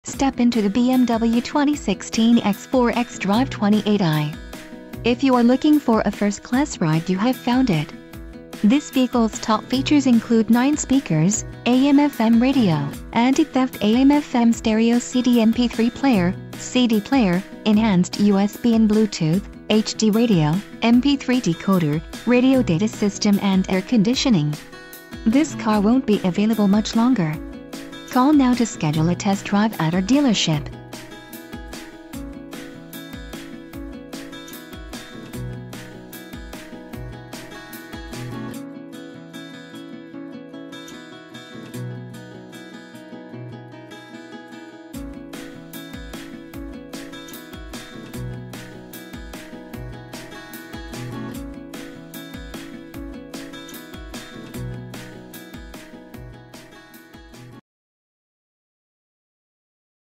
Step into the BMW 2016 X4 xDrive28i. If you are looking for a first-class ride, you have found it. This vehicle's top features include 9 speakers, AM/FM radio, anti-theft AM/FM stereo CD MP3 player, CD player, enhanced USB and Bluetooth, HD radio, MP3 decoder, radio data system and air conditioning. This car won't be available much longer. Call now to schedule a test drive at our dealership.